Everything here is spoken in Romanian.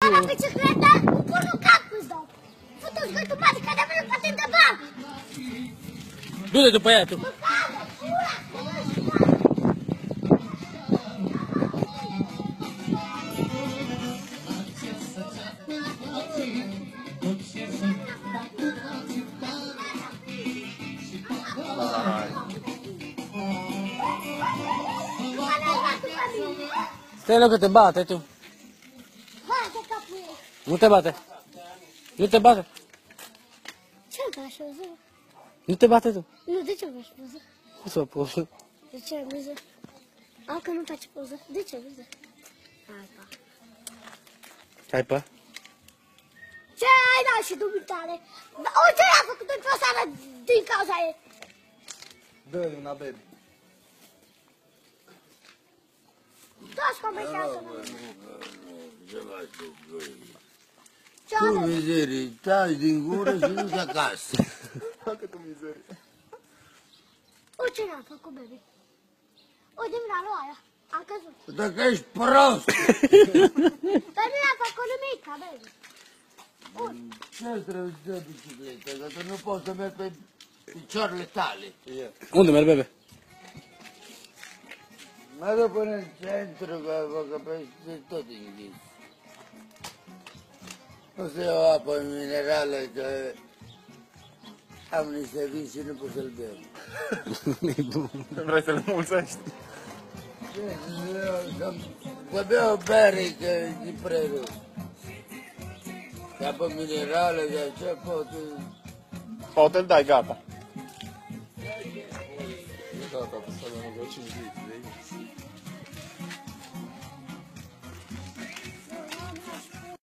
La bicicleta, pur no cap îți dau. Fă-te-o zgârtul mare, că de-a venit patent de bani. Du-te după ea tu. Stai loc că te bate tu. Hai de capul ei. Nu te bate. Nu te bate. Ce-l faci poză? Nu te bate tu. Nu, de ce faci poză? Nu să poză. De ce ai miză? A, că nu faci poză. De ce miză? Hai, pa. Hai pa. Ce ai dat și dumitare? O, ce a făcut într-o seară din cauza ei? Dă-i una, baby. Toți comentează. Ce Tu, are? mizerii, taci din gură și du-te acasă. Facă tu mizerie. O, ce n-a făcut, baby? O, din la aia. A căzut. Dacă ești prost, Dar nu i-a făcut nimic, baby. ce trebuie să dă bicicletă? Că tu nu poți să mergi pe picioarele tale. Unde mergi, bebe? Mă duc până în centru, că pe tot închis. O să iau apă minerală, că am niște vin și nu pot să-l beau. Vrei să-l mulțești? Să beau bere, că e prea rău. Apă minerală, de așa pot... Poate îl dai, gata. Gata, să dăm 5 litri de aici.